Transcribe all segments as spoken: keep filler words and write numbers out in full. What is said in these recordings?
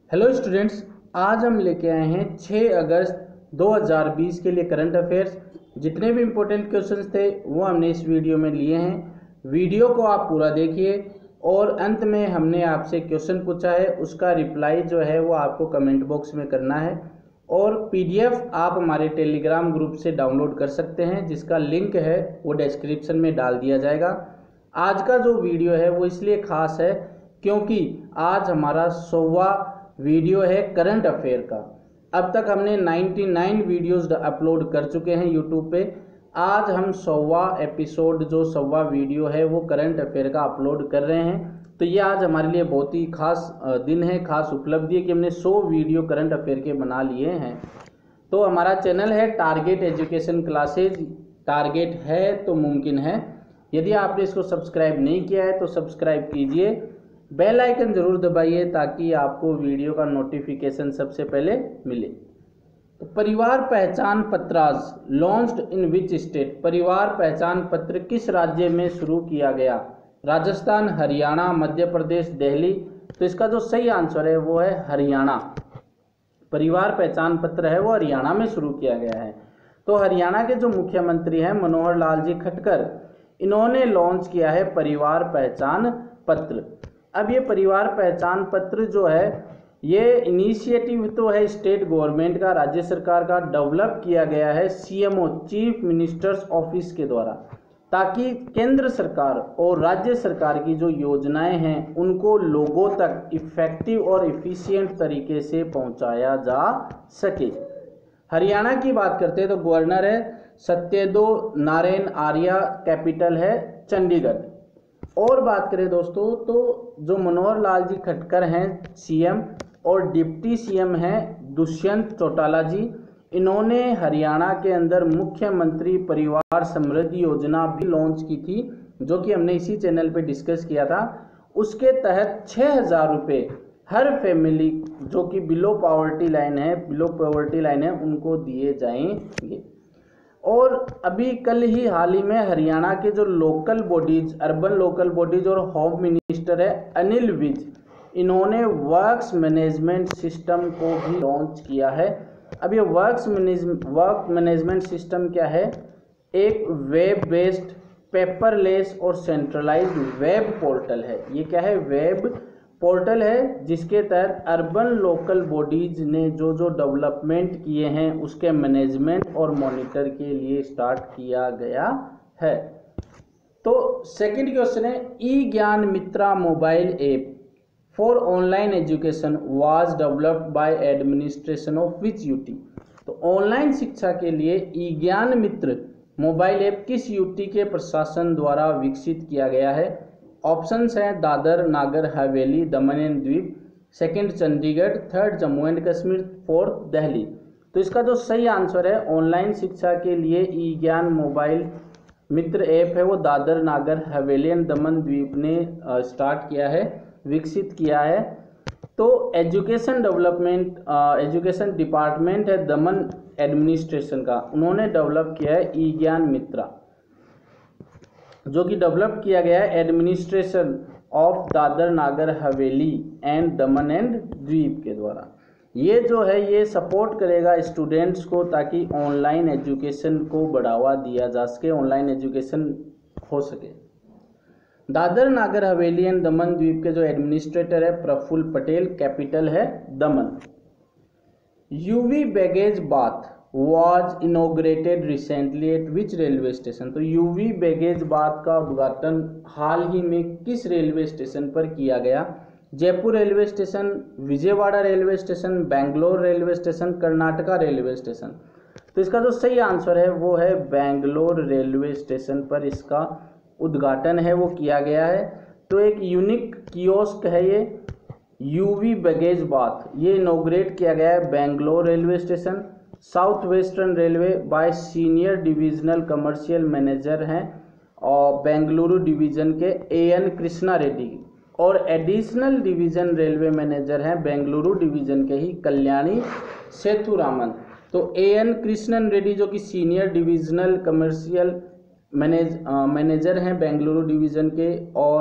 Hello students, आज हम लेके आए हैं छह अगस्त दो हज़ार बीस के लिए करंट अफेयर्स। जितने भी इम्पोर्टेंट क्वेश्चंस थे वो हमने इस वीडियो में लिए हैं। वीडियो को आप पूरा देखिए और अंत में हमने आपसे क्वेश्चन पूछा है, उसका रिप्लाई जो है वो आपको कमेंट बॉक्स में करना है। और पीडीएफ आप हमारे टेलीग्राम ग्रुप से डाउनलोड कर सकते हैं, जिसका लिंक है वो डिस्क्रिप्शन में डाल दिया जाएगा। आज का जो वीडियो है वो इसलिए खास है क्योंकि आज हमारा सौवा वीडियो है करंट अफेयर का। अब तक हमने निन्यानवे वीडियोस अपलोड कर चुके हैं यूट्यूब पे। आज हम सौवा एपिसोड जो सौवा वीडियो है वो करंट अफेयर का अपलोड कर रहे हैं। तो ये आज हमारे लिए बहुत ही खास दिन है, खास उपलब्धि है कि हमने सौ वीडियो करंट अफेयर के बना लिए हैं। तो हमारा चैनल है टारगेट एजुकेशन क्लासेज। टारगेट है तो मुमकिन है। यदि आपने इसको सब्सक्राइब नहीं किया है तो सब्सक्राइब कीजिए, बेल आइकन जरूर दबाइए ताकि आपको वीडियो का नोटिफिकेशन सबसे पहले मिले। तो परिवार पहचान पत्राज लॉन्च्ड इन विच स्टेट? परिवार पहचान पत्र किस राज्य में शुरू किया गया? राजस्थान, हरियाणा, मध्य प्रदेश, दिल्ली। तो इसका जो सही आंसर है वो है हरियाणा। परिवार पहचान पत्र है वो हरियाणा में शुरू किया गया है। तो हरियाणा के जो मुख्यमंत्री हैं मनोहर लाल जी खट्टर, इन्होंने लॉन्च किया है परिवार पहचान पत्र। अब ये परिवार पहचान पत्र जो है ये इनिशिएटिव तो है स्टेट गवर्नमेंट का, राज्य सरकार का, डेवलप किया गया है सीएमओ चीफ मिनिस्टर्स ऑफिस के द्वारा, ताकि केंद्र सरकार और राज्य सरकार की जो योजनाएं हैं उनको लोगों तक इफेक्टिव और इफिशिएंट तरीके से पहुंचाया जा सके। हरियाणा की बात करते हैं तो गवर्नर है सत्यदेव नारायण आर्य, कैपिटल है चंडीगढ़। और बात करें दोस्तों तो जो मनोहर लाल जी खट्टर हैं सीएम और डिप्टी सीएम हैं दुष्यंत चौटाला जी, इन्होंने हरियाणा के अंदर मुख्यमंत्री परिवार समृद्धि योजना भी लॉन्च की थी, जो कि हमने इसी चैनल पे डिस्कस किया था। उसके तहत छः हज़ार रुपये हर फैमिली जो कि बिलो पॉवर्टी लाइन है बिलो पॉवर्टी लाइन है उनको दिए जाएंगे। और अभी कल ही हाल ही में हरियाणा के जो local bodies, urban local bodies और होम मिनिस्टर है अनिल विज, इन्होंने वर्क्स मैनेजमेंट सिस्टम को भी लॉन्च किया है। अब ये works manage work management system क्या है? एक वेब बेस्ड, पेपरलेस और सेंट्रलाइज्ड वेब पोर्टल है। ये क्या है? वेब पोर्टल है, जिसके तहत अर्बन लोकल बॉडीज ने जो जो डेवलपमेंट किए हैं उसके मैनेजमेंट और मॉनिटर के लिए स्टार्ट किया गया है। तो सेकंड क्वेश्चन है, e Gyan Mitra mobile app for online education was developed by administration of which UT? तो ऑनलाइन शिक्षा के लिए e Gyan Mitra mobile app किस यूटी के प्रशासन द्वारा विकसित किया गया है? ऑप्शंस हैं दादर नागर हवेली दमन एंड द्वीप, second Chandigarh, third Jammu and Kashmir, fourth Delhi. तो इसका जो सही आंसर है ऑनलाइन शिक्षा के लिए ई ज्ञान मोबाइल मित्र ऐप है वो दादर नागर हवेली एंड दमन द्वीप ने स्टार्ट किया है, विकसित किया है। तो एजुकेशन डेवलपमेंट एजुकेशन डिपार्टमेंट है दमन एडमिनिस्ट्रेशन का, उन्होंने डेवलप किया है ई ज्ञान मित्रा, जो कि डेवलप किया गया है administration of Dadar Nagar Haveli and Daman and द्वीप के द्वारा। ये जो है ये सपोर्ट करेगा स्टूडेंट्स को ताकि ऑनलाइन एजुकेशन को बढ़ावा दिया जा सके, ऑनलाइन एजुकेशन हो सके। दादर नागर हवेली एंड दमन द्वीप के जो एडमिनिस्ट्रेटर है प्रफुल्ल पटेल, कैपिटल है Daman. UV baggage bath was inaugurated recently at which railway station? तो यूवी बैगेज बाथ का उद्घाटन हाल ही में किस रेलवे स्टेशन पर किया गया? Jaipur railway station, Vijayawada railway station, Bangalore railway station, Karnataka railway station. तो इसका जो सही आंसर है वो है बेंगलोर रेलवे स्टेशन पर इसका उद्घाटन है वो किया गया है। तो एक यूनिक कियोस्क है ये यूवी बैगेज बाथ, ये इनोग्रेट किया गया है Bangalore railway station. South western railway by senior divisional commercial manager हैं और बेंगलुरु डिवीजन के ए एन कृष्णा रेड्डी, और एडिशनल डिवीजन रेलवे मैनेजर हैं बेंगलुरु डिवीजन के ही कल्याणी सेथुरामन। तो ए एन कृष्णन रेड्डी जो कि senior divisional commercial manage manager हैं बेंगलुरु डिवीजन के, और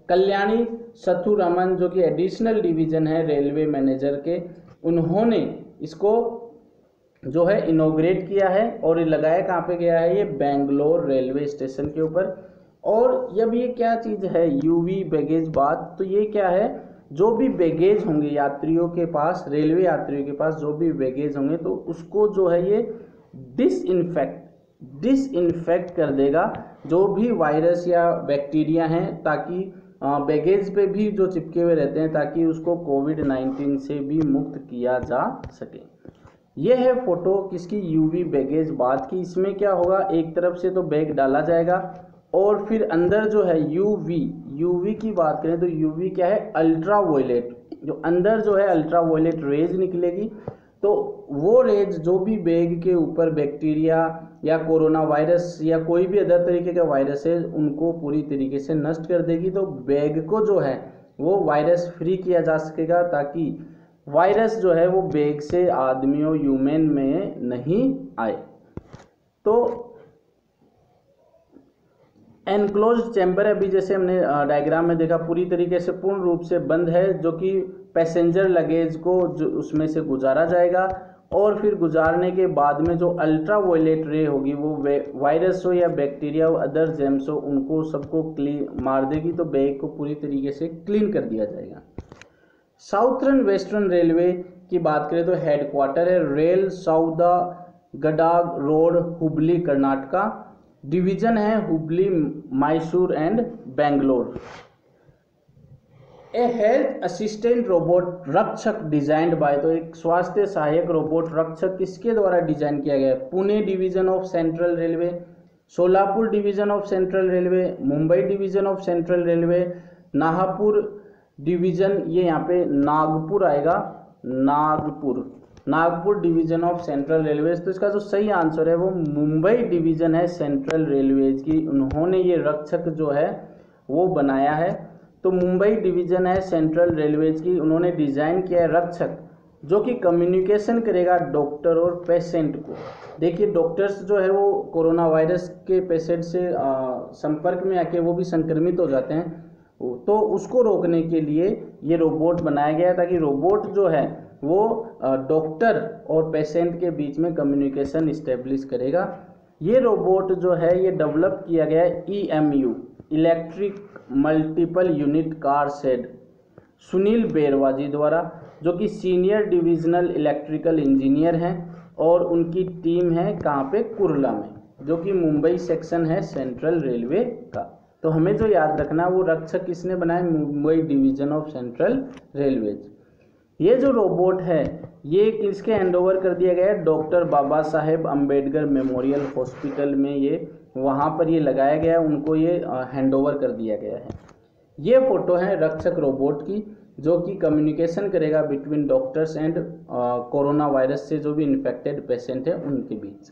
कल्याणी सथुरामन जो कि एडिशनल डिवीजन है रेलवे मैनेजर के, उन्होंने इसको जो है इनॉग्रेट किया है। और ये लगाया कहाँ पे गया है, ये बेंगलोर रेलवे स्टेशन के ऊपर। और जब ये क्या चीज़ है यूवी बैगेज बात, तो ये क्या है, जो भी बैगेज होंगे यात्रियों के पास, रेलवे यात्रियों के पास जो भी बैगेज होंगे तो उसको जो है ये डिसइंफेक्ट डिसइंफेक्ट कर देगा जो भी वायरस या बैक्टीरिया हैं, ताकि बैगेज पे भी जो चिपके हुए रहते हैं, ताकि उसको कोविड नाइन्टीन से भी मुक्त किया जा सके। ये है फोटो किसकी, यूवी बैगेज बात की। इसमें क्या होगा, एक तरफ से तो बैग डाला जाएगा और फिर अंदर जो है यूवी यूवी की बात करें तो यूवी क्या है, अल्ट्रा वायलेट, जो अंदर जो है अल्ट्रा वायलेट रेज निकलेगी। तो वो रेज जो भी बैग के ऊपर बैक्टीरिया या कोरोना वायरस या कोई भी अदर तरीके का वायरस है उनको पूरी तरीके से नष्ट कर देगी। तो बैग को जो है वो वायरस फ्री किया जा सकेगा, ताकि वायरस जो है वो बैग से आदमियों ह्यूमन में नहीं आए। तो एनक्लोज चैम्बर अभी जैसे हमने डायग्राम में देखा पूरी तरीके से पूर्ण रूप से बंद है, जो कि पैसेंजर लगेज को जो उसमें से गुजारा जाएगा और फिर गुजारने के बाद में जो अल्ट्रा वायलेट रे होगी वो वायरस हो या बैक्टीरिया हो अदर जेम्स हो उनको सबको क्लीन मार देगी। तो बैग को पूरी तरीके से क्लीन कर दिया जाएगा। साउथर्न वेस्टर्न रेलवे की बात करें तो हेडक्वार्टर है rail Soudha Gadag road Hubli Karnataka, division है Hubli Mysore and Bangalore. A health assistant robot Rakshak designed by, तो एक स्वास्थ्य सहायक रोबोट रक्षक किसके द्वारा डिजाइन किया गया है, Pune division of central railway, Solapur division of central railway, Mumbai division of central railway, Nagpur division, ये यहाँ पे नागपुर आएगा, Nagpur Nagpur division of central railways. तो इसका जो सही आंसर है वो मुंबई डिवीजन है सेंट्रल रेलवेज की, उन्होंने ये रक्षक जो है वो बनाया है। तो मुंबई डिवीजन है सेंट्रल रेलवेज की, उन्होंने डिज़ाइन किया है रक्षक जो कि कम्युनिकेशन करेगा डॉक्टर और पेशेंट को। देखिए डॉक्टर्स जो है वो कोरोना वायरस के पेशेंट से संपर्क में आके वो भी संक्रमित हो जाते हैं, तो उसको रोकने के लिए ये रोबोट बनाया गया है, ताकि रोबोट जो है वो डॉक्टर और पेशेंट के बीच में कम्युनिकेशन इस्टेब्लिश करेगा। ये रोबोट जो है ये डेवलप किया गया है E M U electric multiple unit car shed Sunil बेरवाजी द्वारा, जो कि सीनियर डिविजनल इलेक्ट्रिकल इंजीनियर हैं और उनकी टीम है कहाँ पे, कुर्ला में, जो कि मुंबई सेक्शन है सेंट्रल रेलवे का। तो हमें जो याद रखना है वो रक्षक किसने बनाया, Mumbai division of central railways. ये जो रोबोट है ये किसके हैंडओवर कर दिया गया है, doctor Baba Saheb Ambedkar memorial hospital में, ये वहाँ पर ये लगाया गया है, उनको ये हैंडओवर कर दिया गया है। ये फोटो है रक्षक रोबोट की जो कि कम्युनिकेशन करेगा between doctors and corona virus से जो भी इन्फेक्टेड पेशेंट है उनके बीच।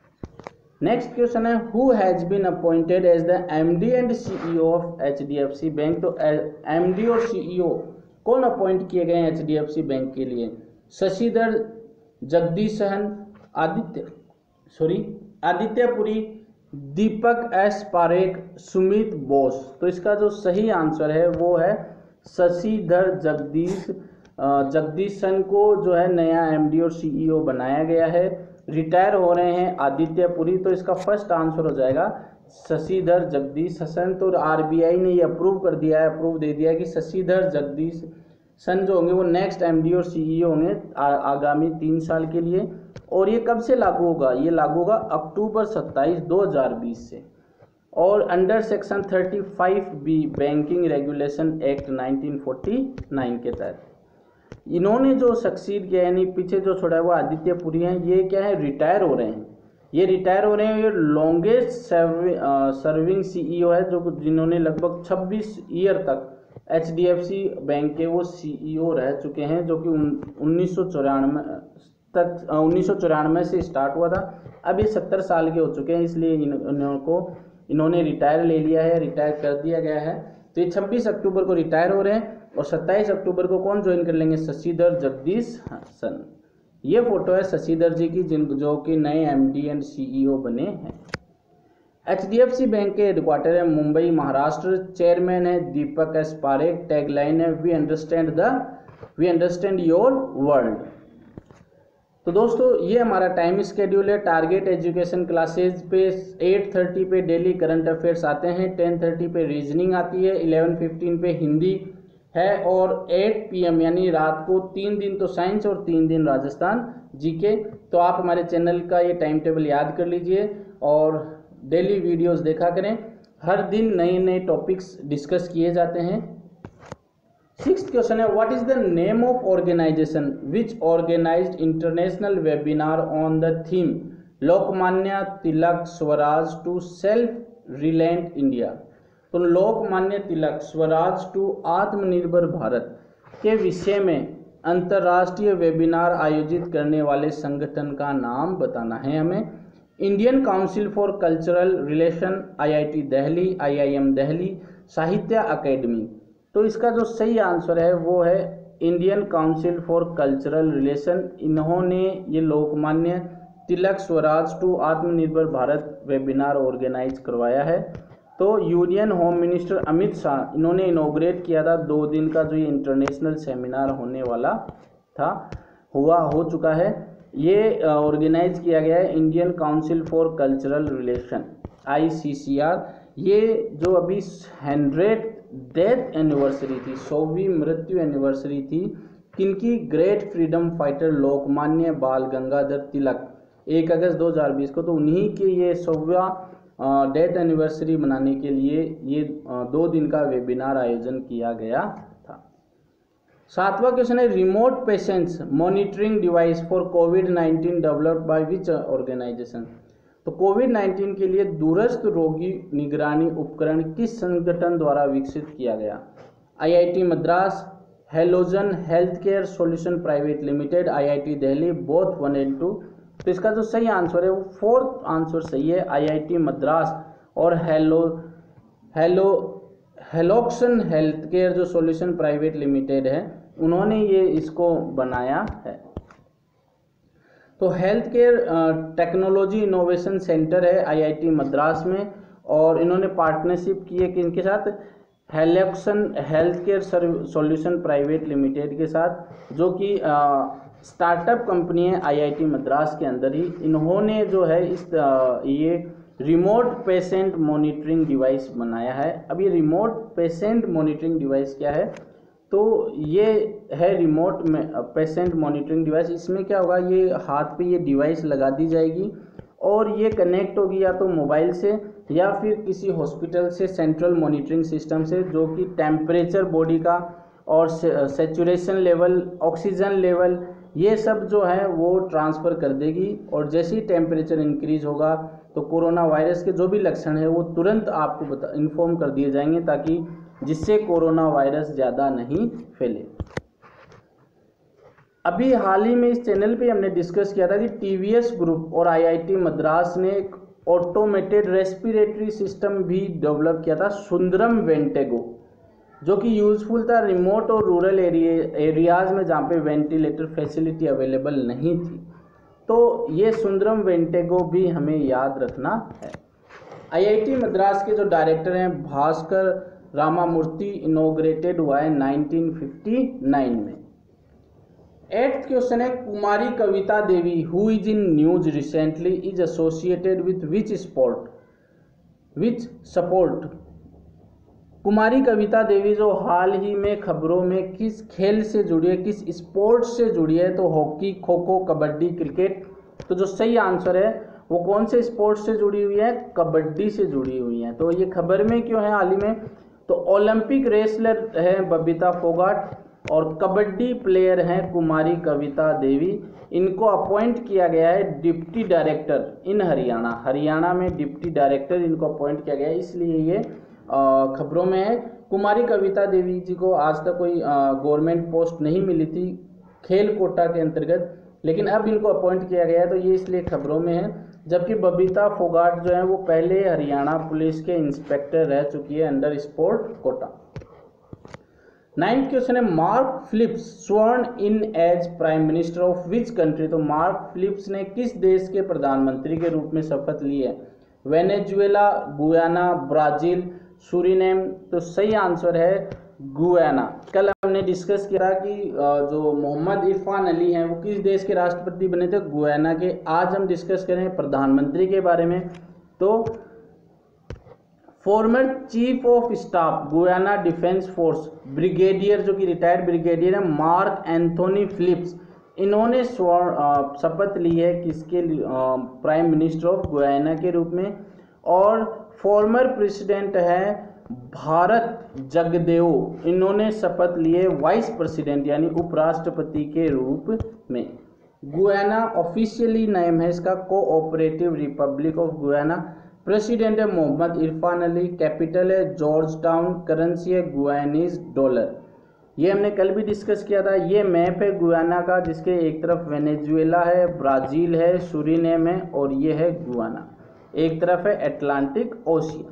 नेक्स्ट क्वेश्चन है who has been appointed as the MD and CEO of HDFC bank. तो एमडी और सीईओ कौन अपॉइंट किए गए हैं एचडीएफसी बैंक के लिए, शशिधर जगदीशन, आदित्य सॉरी आदित्यपुरी, दीपक एस पारेख, सुमित बोस। तो इसका जो सही आंसर है वो है शशिधर जगदीश जगदीशन को जो है नया एमडी और सीईओ बनाया गया है। रिटायर हो रहे हैं आदित्यपुरी, तो इसका फर्स्ट आंसर हो जाएगा शशिधर जगदीश हसन। तो आरबीआई ने ये अप्रूव कर दिया है, अप्रूव दे दिया है कि शशिधर जगदीश सन जो होंगे वो नेक्स्ट एमडी और सीईओ होंगे आगामी तीन साल के लिए। और ये कब से लागू होगा, ये लागू होगा अक्टूबर सत्ताईस दो हज़ार बीस से, और under section thirty five B banking regulation act nineteen forty nine के तहत। इन्होंने जो सक्सीड किया यानी पीछे जो छोड़ा है वो आदित्यपुरी हैं, ये क्या है रिटायर हो रहे हैं, ये रिटायर हो रहे हैं। ये लॉन्गेस्ट सर्विंग सीईओ है जो जिन्होंने लगभग छब्बीस ईयर तक एचडीएफसी बैंक के वो सीईओ रह चुके हैं, जो कि उन्नीस सौ चौरानवे तक उन्नीस सौ चौरानवे से स्टार्ट हुआ था। अब ये सत्तर साल के हो चुके हैं, इसलिए इनको इन्होंने रिटायर ले लिया है, रिटायर कर दिया गया है। तो ये छब्बीस अक्टूबर को रिटायर हो रहे हैं और सत्ताईस अक्टूबर को कौन ज्वाइन कर लेंगे, शशिधर जगदीश हसन। ये फोटो है शशिधर जी की जिन जो कि नए एमडी एंड सीईओ बने हैं। H D F C bank के हेडक्वार्टर है मुंबई महाराष्ट्र, चेयरमैन है दीपक एस पारेख, टैगलाइन है we understand the we understand your world. तो दोस्तों ये हमारा टाइम स्केड्यूल है। टारगेट एजुकेशन क्लासेज पे एट थर्टी पे डेली करंट अफेयर्स आते हैं, टेन थर्टी पे रीजनिंग आती है, इलेवन फिफ्टीन पे हिंदी है और एट पी एम यानी रात को तीन दिन तो साइंस और तीन दिन राजस्थान जीके। तो आप हमारे चैनल का ये टाइम टेबल याद कर लीजिए और डेली वीडियोस देखा करें। हर दिन नए नए टॉपिक्स डिस्कस किए जाते हैं। सिक्स्थ क्वेश्चन है what is the name of organisation which organised international webinar on the theme Lokmanya Tilak Swaraj to self reliant India. तो लोकमान्य तिलक स्वराज टू आत्मनिर्भर भारत के विषय में अंतर्राष्ट्रीय वेबिनार आयोजित करने वाले संगठन का नाम बताना है हमें। Indian council for cultural relation, I I T Delhi, I I M Delhi, Sahitya academy. तो इसका जो सही आंसर है वो है Indian council for cultural relation. इन्होंने ये लोकमान्य तिलक स्वराज टू आत्मनिर्भर भारत वेबिनार ऑर्गेनाइज करवाया है। तो union home minister Amit Shah इन्होंने इनॉग्रेट किया था। दो दिन का जो ये इंटरनेशनल सेमिनार होने वाला था हुआ हो चुका है। ये ऑर्गेनाइज किया गया है Indian council for cultural relation I C C R. ये जो अभी हंड्रेड डेथ एनिवर्सरी थी, सौवीं मृत्यु एनिवर्सरी थी किनकी, ग्रेट फ्रीडम फाइटर लोकमान्य बाल गंगाधर तिलक, एक अगस्त दो हज़ार बीस को। तो उन्हीं के ये सौवा डेथ एनिवर्सरी मनाने के लिए ये दो दिन का वेबिनार आयोजन किया गया था। सातवां क्वेश्चन है remote patients monitoring device for covid nineteen developed by which organisation. तो कोविड नाइन्टीन के लिए दूरस्थ रोगी निगरानी उपकरण किस संगठन द्वारा विकसित किया गया। I I T Madras, halogen health care solution private limited, I I T Delhi, both one and two. तो इसका जो सही आंसर है वो फोर्थ आंसर सही है, आई आई टी मद्रास और hello hello Helyxon health care जो सॉल्यूशन प्राइवेट लिमिटेड है उन्होंने ये इसको बनाया है। तो health care technology innovation centre है आई आई टी मद्रास में और इन्होंने पार्टनरशिप की है किनके साथ, Helyxon health care solution private limited के साथ, जो कि स्टार्टअप कंपनी है आई आई टी मद्रास के अंदर ही। इन्होंने जो है इस आ, ये रिमोट पेशेंट मॉनिटरिंग डिवाइस बनाया है। अब ये रिमोट पेशेंट मॉनिटरिंग डिवाइस क्या है, तो ये है रिमोट में पेशेंट मॉनिटरिंग डिवाइस। इसमें क्या होगा, ये हाथ पे ये डिवाइस लगा दी जाएगी और ये कनेक्ट होगी या तो मोबाइल से या फिर किसी हॉस्पिटल से सेंट्रल मॉनिटरिंग सिस्टम से, जो कि टेम्परेचर बॉडी का और सेचुरेशन लेवल, ऑक्सीजन लेवल, ये सब जो है वो ट्रांसफ़र कर देगी। और जैसे ही टेम्परेचर इंक्रीज होगा तो कोरोना वायरस के जो भी लक्षण है वो तुरंत आपको बता इन्फॉर्म कर दिए जाएंगे, ताकि जिससे कोरोना वायरस ज़्यादा नहीं फैले। अभी हाल ही में इस चैनल पे हमने डिस्कस किया था कि टी वी एस ग्रुप और आई आई टी मद्रास ने एक ऑटोमेटेड रेस्पिरेटरी सिस्टम भी डेवलप किया था, सुंदरम वेंटेगो, जो कि यूजफुल था रिमोट और रूरल एरिया एरियाज़ में जहाँ पे वेंटिलेटर फैसिलिटी अवेलेबल नहीं थी। तो ये सुंदरम वेंटेगो भी हमें याद रखना है। आई आई टी मद्रास के जो डायरेक्टर हैं भास्कर रामामूर्ति, इनोग्रेटेड हुआ है नाइनटीन फिफ्टी नाइन में। एट्थ क्वेश्चन है Kumari Kavita Devi who is in news recently is associated with which sport which support. Kumari Kavita Devi जो हाल ही में खबरों में किस खेल से जुड़ी है, किस स्पोर्ट्स से जुड़ी है, तो हॉकी, खो खो, कबड्डी, क्रिकेट। तो जो सही आंसर है वो कौन से स्पोर्ट्स से जुड़ी हुई है, कबड्डी से जुड़ी हुई है। तो ये खबर में क्यों है हाल ही में, तो ओलंपिक रेसलर है बबीता फोगाट और कबड्डी प्लेयर हैं कुमारी कविता देवी। इनको अपॉइंट किया गया है deputy director in Haryana, Haryana में डिप्टी डायरेक्टर इनको अपॉइंट किया गया है, इसलिए ये खबरों में है। कुमारी कविता देवी जी को आज तक कोई गवर्नमेंट पोस्ट नहीं मिली थी खेल कोटा के अंतर्गत, लेकिन अब इनको अपॉइंट किया गया है, तो ये इसलिए खबरों में है। जबकि बबीता फोगाट जो है वो पहले हरियाणा पुलिस के इंस्पेक्टर रह चुकी है under sport quota. Ninth question है Mark Phillips sworn in as prime minister of which country. तो मार्क फिलिप्स ने किस देश के प्रधानमंत्री के रूप में शपथ ली है, वेनेजुएला, गुयाना, ब्राज़ील, सूरीनेम। तो सही आंसर है गुयाना। कल हमने डिस्कस किया कि जो मोहम्मद इरफान अली हैं वो किस देश के राष्ट्रपति बने थे, गुयाना के। आज हम डिस्कस करें प्रधानमंत्री के बारे में। तो former chief of staff Guyana defence force brigadier, जो कि रिटायर्ड ब्रिगेडियर है, मार्क एंथोनी फिलिप्स, इन्होंने शपथ ली है किसके, प्राइम मिनिस्टर ऑफ गुयाना के रूप में। और फॉर्मर प्रेसिडेंट है भारत जगदेओ, इन्होंने शपथ लिए वाइस प्रेसिडेंट यानी उपराष्ट्रपति के रूप में। गुयाना ऑफिशियली नेम है इसका cooperative republic of Guyana. President है मोहम्मद इरफान अली। कैपिटल है जॉर्ज टाउन। करेंसी है गुयानीज डॉलर। ये हमने कल भी डिस्कस किया था। ये मैप है गुयाना का, जिसके एक तरफ वेनेजुएला है, ब्राज़ील है, सूरीनेम है और ये है गुयाना। एक तरफ है अटलांटिक ओशियन।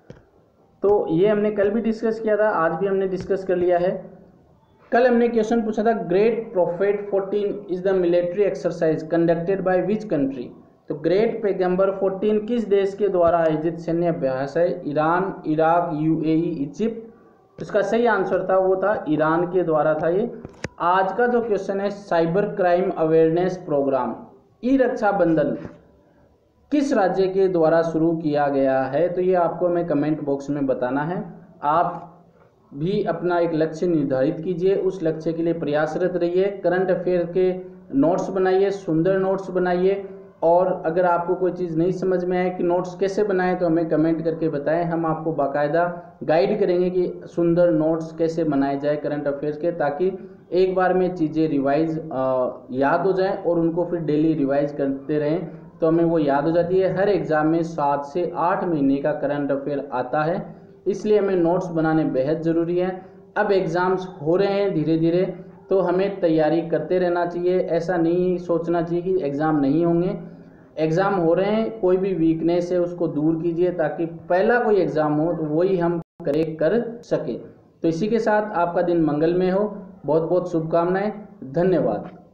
तो ये हमने कल भी डिस्कस किया था, आज भी हमने डिस्कस कर लिया है। कल हमने क्वेश्चन पूछा था great prophet fourteen is the military exercise conducted by which country. तो ग्रेट पैगंबर फोर्टीन किस देश के द्वारा आयोजित सैन्य अभ्यास है, ईरान, इराक, यूएई, इजिप्ट। इसका सही आंसर था वो था ईरान के द्वारा था ये। आज का जो क्वेश्चन है cyber crime awareness programme e Rakshabandhan किस राज्य के द्वारा शुरू किया गया है। तो ये आपको हमें कमेंट बॉक्स में बताना है। आप भी अपना एक लक्ष्य निर्धारित कीजिए, उस लक्ष्य के लिए प्रयासरत रहिए। करंट अफेयर के नोट्स बनाइए, सुंदर नोट्स बनाइए। और अगर आपको कोई चीज़ नहीं समझ में आए कि नोट्स कैसे बनाएं तो हमें कमेंट करके बताएं। हम आपको बाकायदा गाइड करेंगे कि सुंदर नोट्स कैसे बनाए जाए करंट अफेयर्स के, ताकि एक बार में चीज़ें रिवाइज याद हो जाएं और उनको फिर डेली रिवाइज करते रहें तो हमें वो याद हो जाती है। हर एग्ज़ाम में सात से आठ महीने का करंट अफेयर आता है, इसलिए हमें नोट्स बनाने बेहद ज़रूरी है। अब एग्ज़ाम्स हो रहे हैं धीरे धीरे, तो हमें तैयारी करते रहना चाहिए। ऐसा नहीं सोचना चाहिए कि एग्ज़ाम नहीं होंगे। एग्ज़ाम हो रहे हैं, कोई भी वीकनेस है उसको दूर कीजिए ताकि पहला कोई एग्ज़ाम हो तो वही हम करेक्ट कर सके। तो इसी के साथ आपका दिन मंगलमय हो। बहुत बहुत शुभकामनाएं। धन्यवाद।